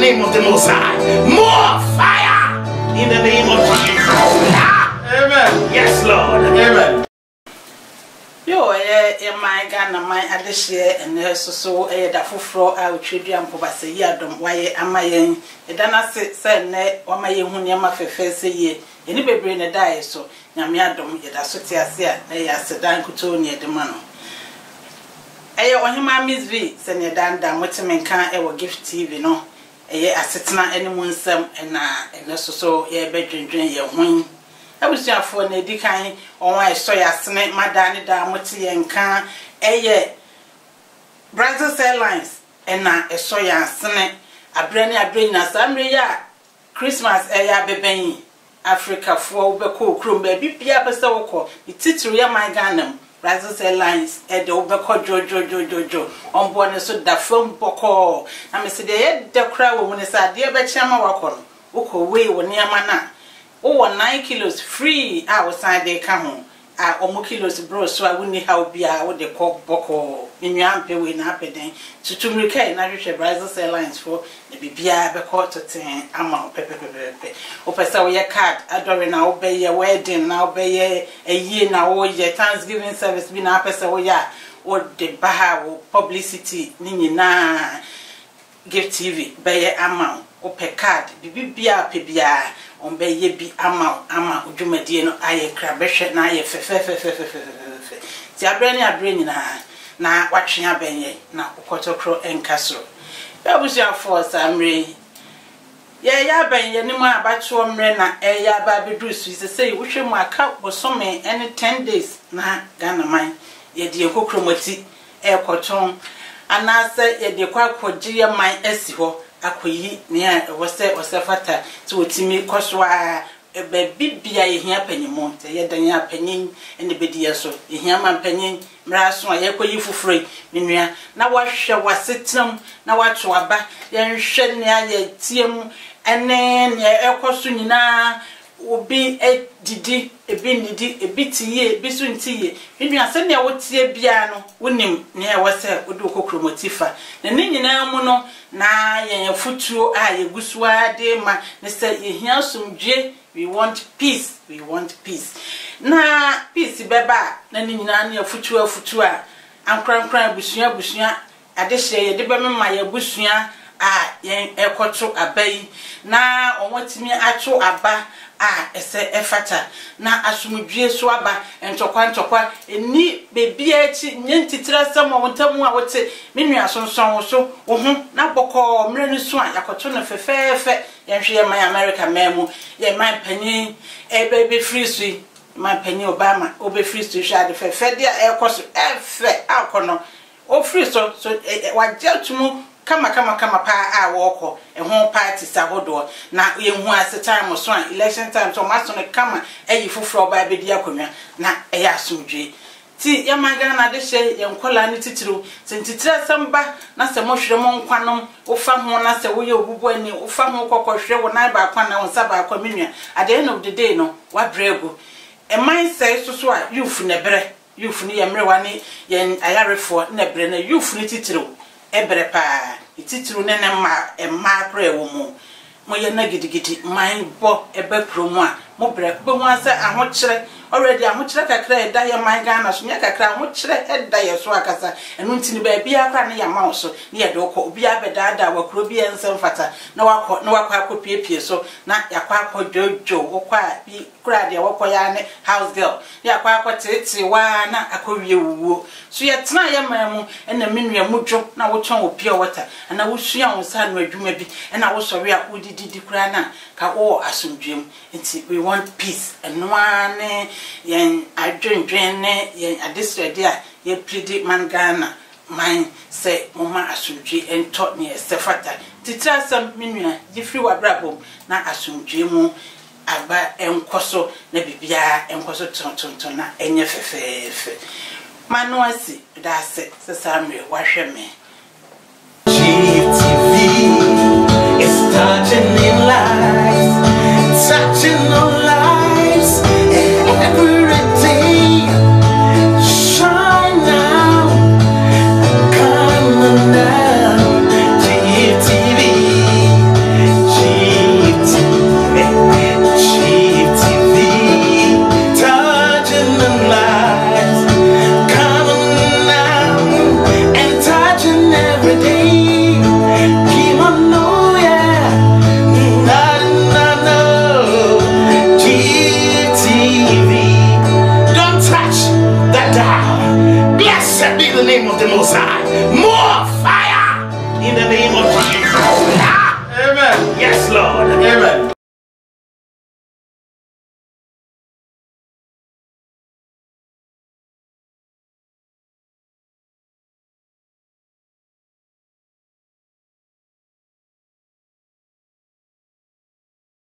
name of the Most High. More fire in the name of Jesus. Amen. Yes, Lord. Amen. Yo, my Ghana, my adishye, and so da fufro a utwedi ampoba se yi adom waye amayen edana se ne wamaye hu niam afefe se ye eni bebre ne dai so nyame adom yeda so te ase a na ya sedan kuto ne de ma no Ohemaa Miz Vii se ne danda motimenka wo gift TV no asetena ene mu nsem na ene so ye bedwendwen ye hun abusuafo na edikan onwa eso ya sene madane da moti yenka Brazil Airlines na eso ya sene abrani na samre ya Christmas ya beben Africa fo ubeko krom ba bibia pese woko ititru ya my Ghana Brazil Airlines de ubeko jojo onbo ne so da fam boko na me se de kra wo mu ne sa de be chiama wako woko we wo ne amana Oh, 9 kilos free. I was signed they come. Omo kilos bro, so I wouldn't have be what they call boko. In your ampe we na peden. To Murika, na Brazil Airlines for the BBA be caught to 10 amount pepe. Opesa we card, adoring now obey your wedding, now obey a year now or your Thanksgiving service be na pesa we ya or the baha publicity nini na give TV by amount or per card. BBA pebia. Ombe ye bi ama udwumadie no aye krabehwe na aye fe ti abrani na watwe abenye na ukotokro enkasro abusia force amre ye ya benye ni mu abacho mre na ya ba bedru su se wohwe mu aka bosome any 10 days na Ghana man ye de kokromati ekoton anase ye de kwakogye man asi ho akoyi ne wose fata to otimi koswa be bibia yehia panyimo te yedan ya panyin ene bedi so yehia man panyin mraso a yekoyi fufuroi menua na wahwe wasetam na wato aba yenhwe ne aye tiem ene ne ekoso nyina obi edidi ebitiye bisuntiye menua se ne wotie bia no wonim ne wose odu kokromotifa na ne nyina mu no na yen futuo a yegusua de ma ne se yehia somdwe we want peace na peace beba na ne nyina ne futuo a ankran busua adehye ye de be mema ye busua a yen ekoto abai na onwatimi ato aba ese efata na asumdwe so aba ntokwa eni bebia echi nyentitira sam wontamu a wote menua sonson so wo hu na boko mrenu so a yakoto no fefefe yenhwe man America memu ye man panyin ebe free sui man panyin Obama obe free sui hwa de fefe dia ekoso efe akono o free so wajatumu kama pa woko ho party sahodo na yehu ase time so election time so maso ne kama eyi fufuro ba bedi akonwa na eya asumdwe ti yamaga na de hye yenkola ne titiro sentitira samba na se mohwere mo nkwanom ofa ho na se wo ye obubu ani ofa ho kokohwe wo na ba kwa na wonsa ba kwa menua at the end of the day no wa brego e man say so a youth ne bere youth ne yemrewa ne yen ayarefo ne bere na youth ne titiro ebre pa ititru nene ma kra wo mo ye na gidigidi man bo ebe promo a mo bre be ho ase ahokyere already ahokyere kakra eda ye man Ghana so nya kakra ahokyere eda ye so akasa enu ntini ba bia kra ne ya ma so ne ye de okọ obi abedada wakro bi ensem fata na wakọ akopie so na yakọ akọjojo wokọ bi kra de wokọ ya ne house girl yakọ akọtete wa na akọwie wuwo so ye tena ye mamu ena menua mudwo na woton opie water na wosua wonsa no adwuma bi na wosori a udididi kra na ka wo asomdwem nti we want peace enwane yen adwendwen ne yen adesrede a ye predi man Ghana man say mama asomdwe ento ne sefata titira sam menua gifri wabrabom na asomdwe mu aba enkoso na bibia enkoso tonton na enye fefefe manuasi dase sesamre wahweme GTV is touching in lives, touching on lives every day. Shine now, come on now, GTV. name of the Most High. More fire in the name